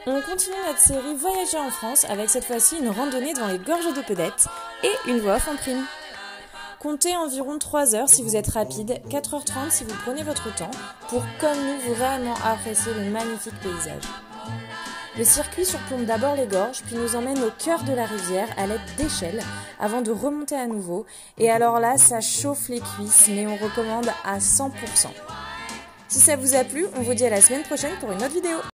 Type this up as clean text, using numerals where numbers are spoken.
On continue notre série Voyager en France avec cette fois-ci une randonnée dans les gorges de Pedette et une voix off en prime. Comptez environ 3 heures si vous êtes rapide, 4h30 si vous prenez votre temps pour, comme nous, vraiment apprécier le magnifique paysage. Le circuit surplombe d'abord les gorges, puis nous emmène au cœur de la rivière à l'aide d'échelles avant de remonter à nouveau. Et alors là, ça chauffe les cuisses, mais on recommande à 100%. Si ça vous a plu, on vous dit à la semaine prochaine pour une autre vidéo.